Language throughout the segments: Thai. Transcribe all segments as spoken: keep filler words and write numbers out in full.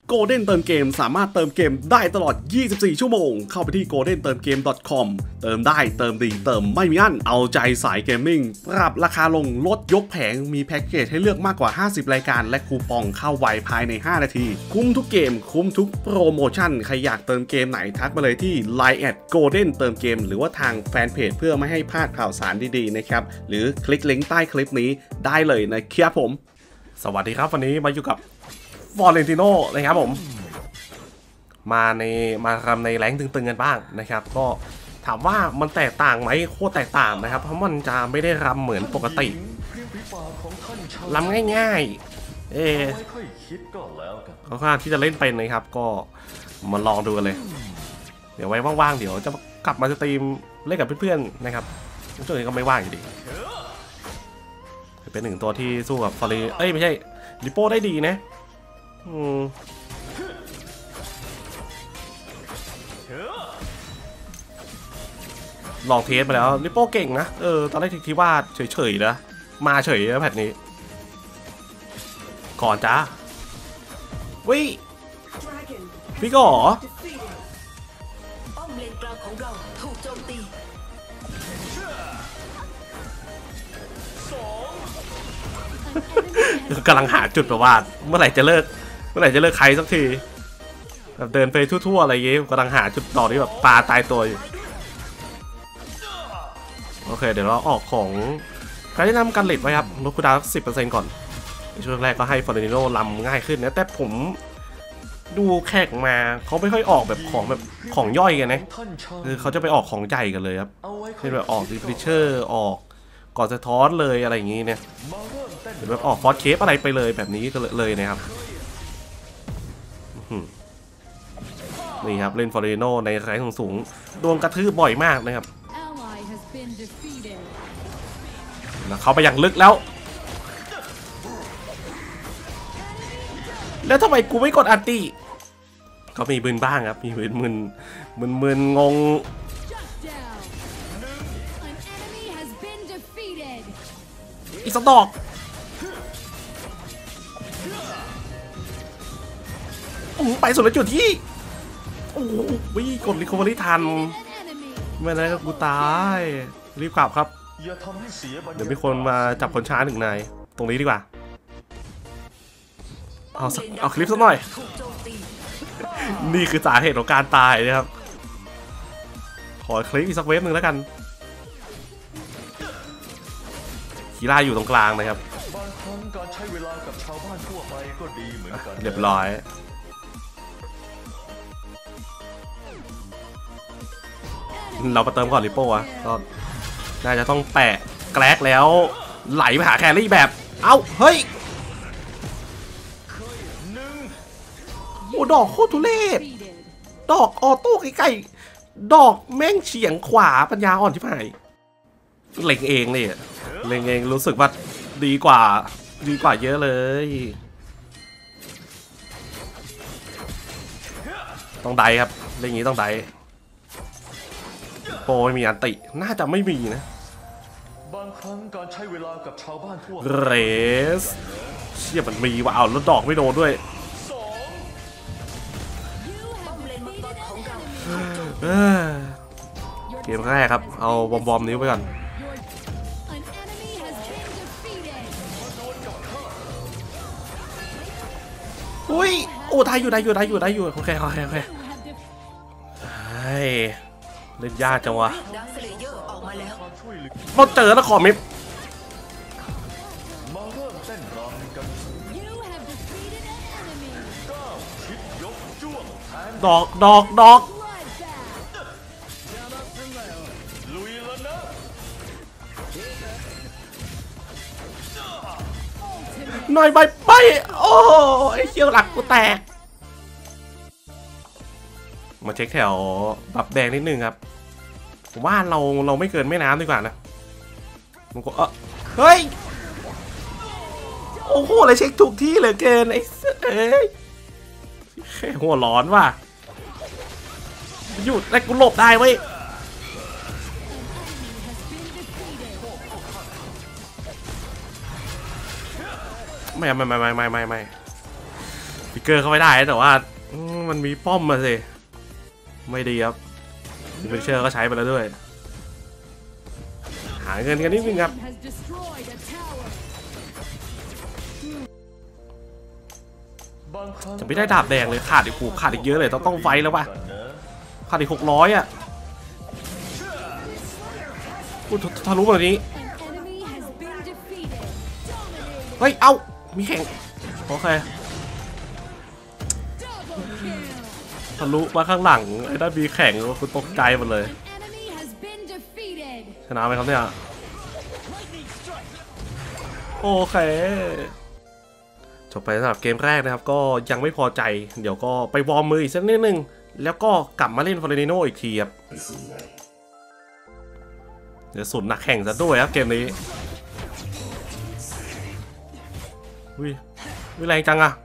Golden เติมเกมสามารถเติมเกมได้ตลอดยี่สิบสี่ชั่วโมงเข้าไปที่ โกลเด้น เติมเกม ดอท คอม เติมได้เติมดีเติมไม่มีอั้นเอาใจสายเกมมิ่งปรับราคาลงลดยกแผงมีแพ็กเกจให้เลือกมากกว่าห้าสิบรายการและคูปองเข้าไวภายในห้านาทีคุ้มทุกเกมคุ้มทุกโปรโมชั่นใครอยากเติมเกมไหนทักมาเลยที่ ไลน์ แอท โกลเด้น เติมเกมหรือว่าทางแฟนเพจเพื่อไม่ให้พลาดข่าวสารดีๆนะครับหรือคลิกลิงก์ใต้คลิปนี้ได้เลยนะครับผมสวัสดีครับวันนี้มาอยู่กับฟอเรนติโน่นะครับผมมาในมาทำในแรงตึงๆกันบ้างนะครับก็ถามว่ามันแตกต่างไหมโคตรแตกต่างนะครับเพราะมันจะไม่ได้รำเหมือนปกติรำง่ายๆเออค่อนข้างที่จะเล่นเป็นนะครับก็มาลองดูกันเลยเดี๋ยวไว้ว่างๆเดี๋ยวจะกลับมาสตรีมเล่นกับเพื่อนๆนะครับช่วงนี้ก็ไม่ว่างอยู่ดีเป็นหนึ่งตัวที่สู้กับฟอรีเอ้ยไม่ใช่ลิโป้ได้ดีนะอืมลองเทสมาแล้วลิโป้เก่งนะเออตอนแรกคิดว่าเฉยๆนะมาเฉยนะแพทนี้ก่อนจ้าวิพี่ก็หรอป้อมเลนกลางของเราถูกโจมตีกำลังหาจุดประวัติเมื่อไหร่จะเลิกเมื่อไหร่จะเลิกใครสักทีแบบเดินไปทั่วๆอะไรอย่างเงี้ยกำลังหาจุดต่อที่แบบปลาตายตัวอยู่โอเคเดี๋ยวเราออกของใครแนะนำกันเล็ดไว้ครับลดคูลดาวน์สิบเปอร์เซ็นต์ก่อนในช่วงแรกก็ให้ฟอร์นิโน่ลำง่ายขึ้นนะแต่ผมดูแขกมาเขาไม่ค่อยออกแบบของแบบของย่อยกันนะคือเขาจะไปออกของใหญ่กันเลยครับเช่นแบบออกดิฟิเชอร์ออกก่อนสะท้อนเลยอะไรอย่างงี้เนี่ยหรือแบบออกฟอสเคปอะไรไปเลยแบบนี้ก็เลยนะครับนี่ครับเล่นฟอร์นิโน่ในแรงสูงๆโดนกระทืบบ่อยมากนะครับแล้วเขาไปอย่างลึกแล้วแล้วทำไมกูไม่กดอันตี้ก็มีมึนบ้างครับมีมึนมึนมึนมึนงงอีกสักดอกไปสุดในจุดที่โอ้โหกดรีคอเวอรี่ทันไม่ได้ก็กูตายรีบกลับครับเดี๋ยวมีคนมาจับคนช้าหนึ่งนายตรงนี้ดีกว่าเอาเอาคลิปสักหน่อยนี่คือสาเหตุของการตายนะครับขอคลิปอีกสักเวฟหนึ่งแล้วกันคีร่าอยู่ตรงกลางนะครับเรียบร้อยเรามาเติมก่อนลิโป้อะก็น่าจะต้องแปะแกลกแล้วไหลไปหาแครี่แบบเอ้าเฮ้ยโอ้ดอกโคตรทุเรศดอกออโต้ใกล้ๆดอกแม่งเฉียงขวาปัญญาอ่อนที่ไหนเล็งเองเลยเล็งเองรู้สึกว่าดีกว่าดีกว่าเยอะเลยต้องไดครับเรื่องนี้ต้องไดโปไม่มีอันติน่าจะไม่มีนะบางครั้งการใช้เวลากับชาวบ้านทั่วเรสเชี่ยมันมีว่ะเอาแล้วดอกไม่โดนด้วยเกมแรกครับเอาบอมบอมนิ้วไปก่อนอุ้ยโอ้ได้อยู่ได้อยู่ได้อยู่ได้อยู่โอเคโอเคโอเคเล่นยากจังวะพอเจอแล้วขอมิดดอกดอกดอกหน่อยใบไปโอ้ไอเชี่ยวหลักกูแตกมาเช็คแถวบับแดงนิดนึงครับผมว่าเราเราไม่เกินแม่น้ำดีกว่านะมันก็เออเฮ้ยโอ้โหอะไรเช็คถูกที่เหลือเกินไอ้เอ้ยแค่หัวร้อนว่ะหยุดแต่กูหลบได้เว้ยไม่ไม่ไม่ไม่ไม่ไม่ไม่ ฟิกเกอร์เข้าไม่ได้แต่ว่ามันมีป้อมมาสิไม่ดีครับดิเฟนเชอร์ก็ใช้ไปแล้วด้วยหาเงินกันนิดนึงครับจะไม่ได้ดาบแดงเลยขาดอีกผูขาดอีกเยอะเลยต้องต้องไฟแล้วป่ะขาดอีกหกร้อยอ่ะกูทะลุแบบนี้เฮ้ยเอ้ามีแข่งโอเคทะลุมาข้างหลังไอ้ด้านมีแข่งกูตกใจหมดเลยชนะไหมครับเนี่ยโอเคจบไปสำหรับเกมแรกนะครับก็ยังไม่พอใจเดี๋ยวก็ไปวอร์มมืออีกสักนิดนึงแล้วก็กลับมาเล่นฟอร์เรนิโนอีกทีครับเดี๋ยวสุดนักแข่งซะด้วยครับเกมนี้วิวิแรงจังอะ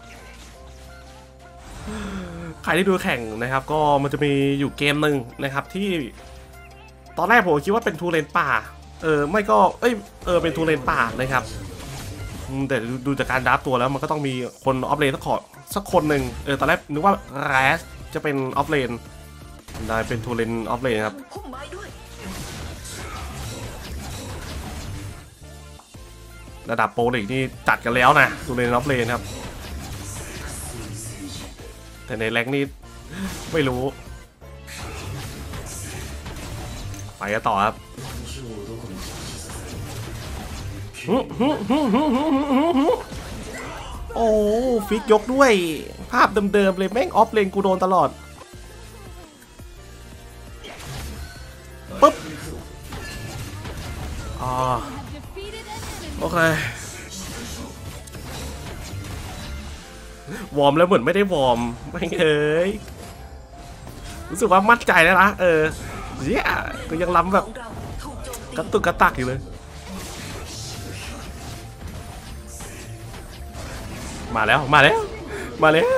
ใครที่ดูแข่งนะครับก็มันจะมีอยู่เกมหนึ่งนะครับที่ตอนแรกผมคิดว่าเป็นทูเลนป่าเออไม่ก็เอ้ยเออเป็นทูเลนป่านะครับแต่ดูจากการดับตัวแล้วมันก็ต้องมีคนออฟเลนสักขอสักคนหนึ่งเออตอนแรกนึกว่าแรสจะเป็นออฟเลนได้เป็นทูเลนออฟเลนครับระดับโปรลีกนี่จัดกันแล้วนะทูเลนออฟเลนครับแต่ในแรงนี่ไม่รู้ไปกันต่อครับโอ้ฟิกยกด้วยภาพเดิมๆเลยแม่งออฟเลนกูโดนตลอดปุ๊บอ่าโอเควอร์มแล้วเหมือนไม่ได้วอร์มไม่เอ้ยรู้สึกว่ามั่นใจแล้วนะเออเย้ก็ยังล้ำแบบกระตุกกระตักอยู่เลยมาแล้วมาแล้วมาแล้ว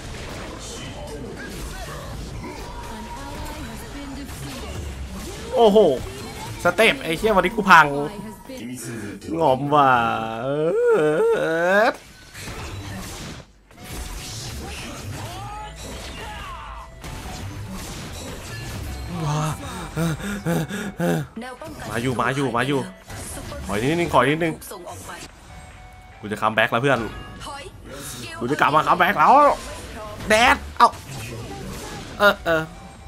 โอ้โหสเต็ปไอ้เชี่ยวันนี้กูพังงอมว่ะมาอยู่มาอยู่มาอยู่ขอนิดนึงขอนิดนึงกูจะคัมแบ็กแล้วเพื่อนกูจะกลับมาคัมแบ็กแล้วแดดเอ้าเออเออ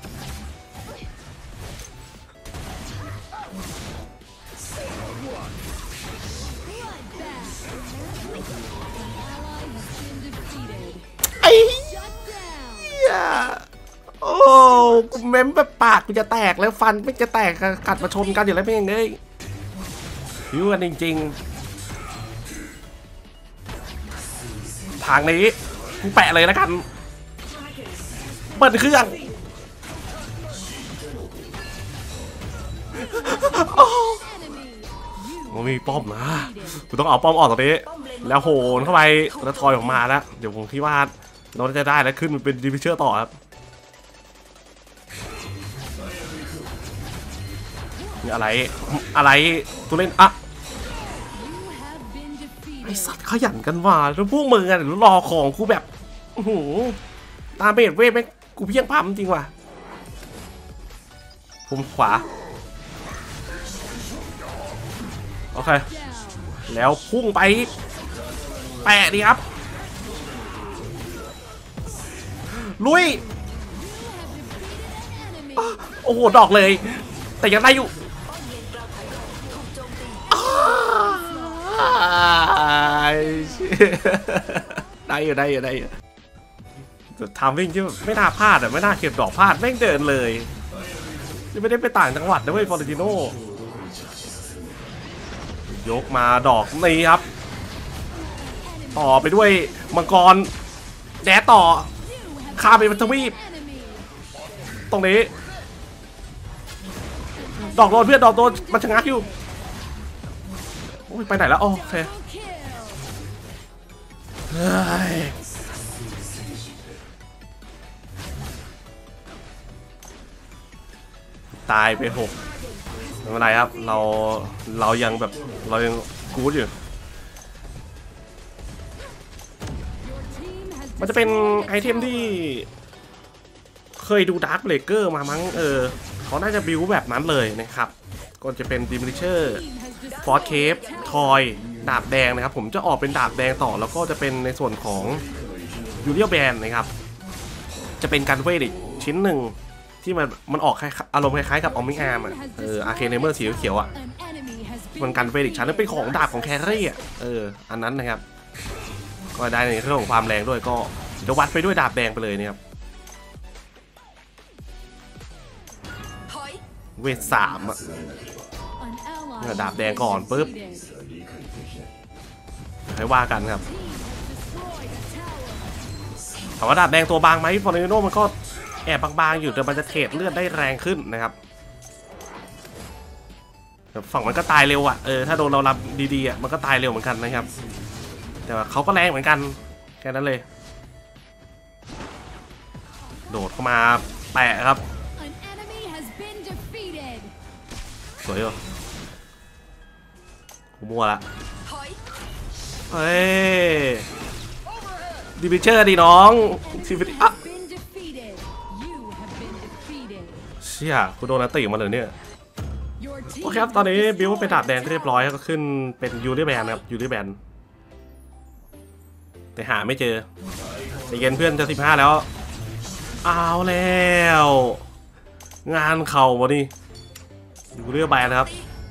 ไอ้โอ้กูเม้มแบบปากกูจะแตกแล้วฟันไม่จะแตกกัดมาชนกันอยู่แล้วไม่ยังไงหิวกันจริงๆทางนี้กูแปะเลยแล้วกันเปิดเครื่องมันมีป้อมนะกูต้องเอาป้อมออกตรงนี้แล้วโหนเข้าไปแล้วทอยออกมาแล้วเดี๋ยวผมคิดว่าเราจะได้แล้วขึ้นมันเป็นดิฟิเชอร์ต่อครับนี่อะไรอะไรตัวเล่นอะไอสัตว์ขยันกันว่าแล้วพวกมึงอะรอของกูแบบโอ้โหตาเบดเวฟแม่งกูเพี้ยงพำจริงว่ะผมขวาโอเคแล้วพุ่งไปแปะดีครับลุยโอ้โหดอกเลยแต่ยังได้อยู่ได้อยู่ได้อยู่ได้อยู่ทำวิ่งที่ไม่น่าพลาดอ่ะไม่น่าเก็บดอกพลาดแม่งเดินเลยไม่ได้ไปต่างจังหวัดนะเว้ยฟอร์ติโนยกมาดอกนี้ครับต่อไปด้วยมังกรแดดต่อข้าไปมันทวีปตรงนี้ดอกโดนเพื่อนดอกโดนมันชะงักอยู่ไปไหนแล้วโอเคตายไปหกไม่เป็นไรครับเราเรายังแบบเรายังกู๊ดอยู่มันจะเป็นไอเทมที่เคยดูดาร์คเบรกเกอร์มามั้งเออเขาน่าจะบิวแบบนั้นเลยนะครับก็จะเป็นดิมิเชอร์ฟอร์เคฟทอยดาบแดงนะครับผมจะออกเป็นดาบแดงต่อแล้วก็จะเป็นในส่วนของยูเรียลแบนนะครับจะเป็นการเวทอีกชิ้นหนึ่งที่มันมันออกอารมณ์คล้ายๆกับออมมิอาร์มอ่ะเอออาร์เคเนเมอร์สีเขียวอ่ะมันกันเวทอีกชั้นนึงเป็นของดาบของแครี่อ่ะเอออันนั้นนะครับก็ได้ในเรื่องของความแรงด้วยก็จะวัดไปด้วยดาบแดงไปเลยนะครับเวทสามอ่ะดาบแดงก่อนปุ๊บให้ว่ากันครับถามว่าดาบแดงตัวบางไหมฟอร์นิโนมันก็แอบบางๆอยู่แต่มันจะเทรดเลือดได้แรงขึ้นนะครับฝั่งมันก็ตายเร็วอ่ะเออถ้าโดนเรารับดีๆอ่ะมันก็ตายเร็วเหมือนกันนะครับแต่ว่าเขาก็แรงเหมือนกันแค่นั้นเลยโดดเข้ามาแปะครับสวยอ่ะกูมัวละเฮ้ยดิบิเชอร์ดีน้องชีวิตอ่ะเชี่ยกูโดนนัตติมาเลยเนี่ยโอเคครับตอนนี้บิวเป็นดาบแดงเรียบร้อยก็ขึ้นเป็นยูริแบนครับยูริแบนแต่หาไม่เจอแต่เย็นเพื่อนจะสิบห้าแล้วเอาแล้วงานเข่ามาดิยูริแบนครับ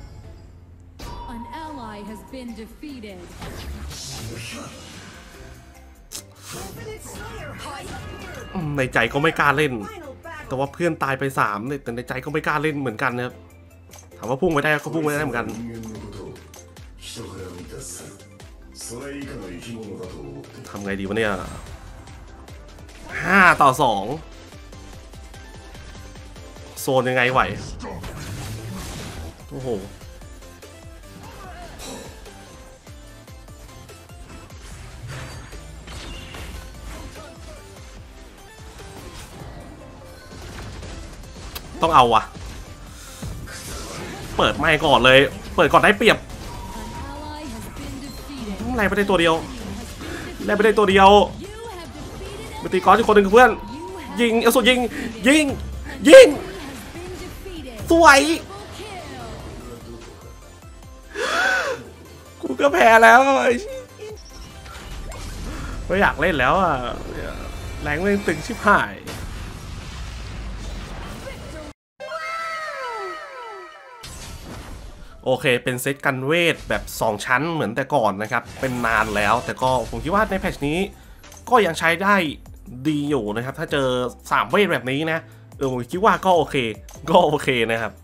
ในใจก็ไม่กล้าเล่นแต่ว่าเพื่อนตายไปสามแต่ในใจก็ไม่กล้าเล่นเหมือนกันนะครับถามว่าพุ่งไปได้ก็พุ่งไปได้เหมือนกันทำไงดีวะเนี่ยห้าต่อสองโซนยังไงไหวโอ้โหต้องเอาว่ะเปิดไม่ก่อนเลยเปิดก่อนได้เปรียบไล่ไปได้ตัวเดียวไล่ไปได้ตัวเดียวไปตีก้อนที่คนหนึ่งเพื่อนยิงเอาสุดยิงยิงยิงสวยกูก็แพ้แล้วไม่อยากเล่นแล้วอ่ะแรงไม่ตึงชิบหายโอเคเป็นเซตกันเวทแบบสองชั้นเหมือนแต่ก่อนนะครับเป็นนานแล้วแต่ก็ผมคิดว่าในแพทช์นี้ก็ยังใช้ได้ดีอยู่นะครับถ้าเจอสามเวทแบบนี้นะเออผมคิดว่าก็โอเคก็โอเคนะครับ